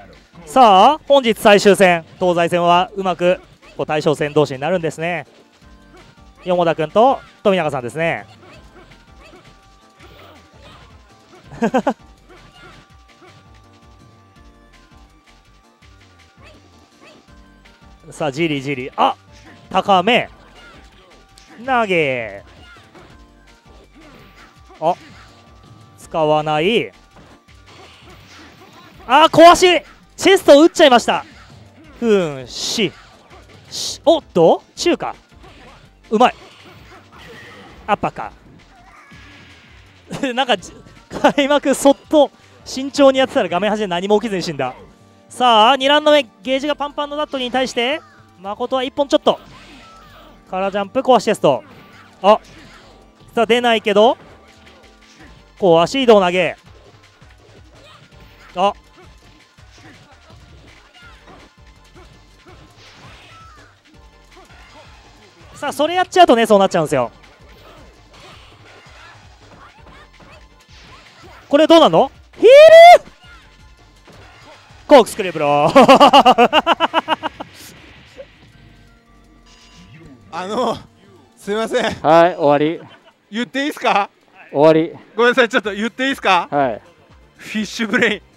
さあ本日最終戦東西戦はうまくこう対象戦同士になるんですね。四田君と富永さんですね。さあじりじり、あ、高め投げ、あ、使わない、あ、壊しチェストを打っちゃいました。おっと中華うまい、アッパーかなんか開幕そっと慎重にやってたら画面端で何も起きずに死んだ。さあ2ラウンド目ゲージがパンパンのダットに対して誠は1本ちょっとカラージャンプ壊しテスト、あ、さあ出ないけど壊し移動投げ、あ、さあそれやっちゃうとねそうなっちゃうんですよ。これどうなの、ヒールコークスクリューブロすいません、 はい、終わり。 言っていいですか？ 終わり。 ごめんなさい、ちょっと言っていいですか？ はい。 フィッシュブレイン